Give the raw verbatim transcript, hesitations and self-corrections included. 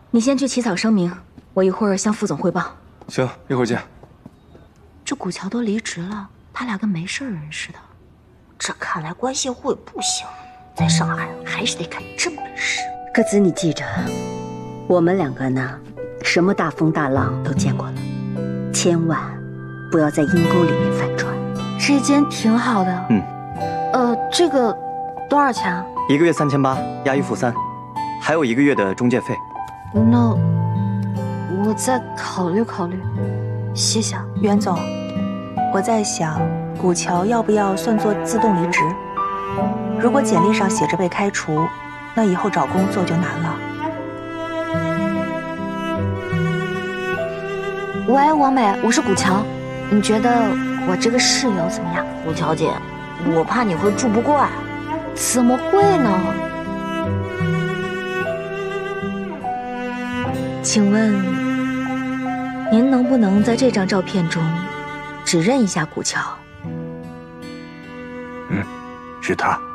你先去起草声明，我一会儿向副总汇报。 行，一会儿见。 这古桥都离职了，他俩跟没事人似的。 这看来关系户不行，在上海还是得看真本事。 歌子，你记着，我们两个呢，什么大风大浪都见过了，千万不要在阴沟里面翻船。 这间挺好的。 嗯。 呃，这个多少钱啊？ 一个月三千八，押一付三，还有一个月的中介费。 那我再考虑考虑，谢谢。 袁总，我在想，古桥要不要算作自动离职？如果简历上写着被开除，那以后找工作就难了。 喂，王美，我是古桥，你觉得我这个室友怎么样？ 古桥姐，我怕你会住不惯。 怎么会呢？请问，您能不能在这张照片中指认一下古桥？ 嗯，是他。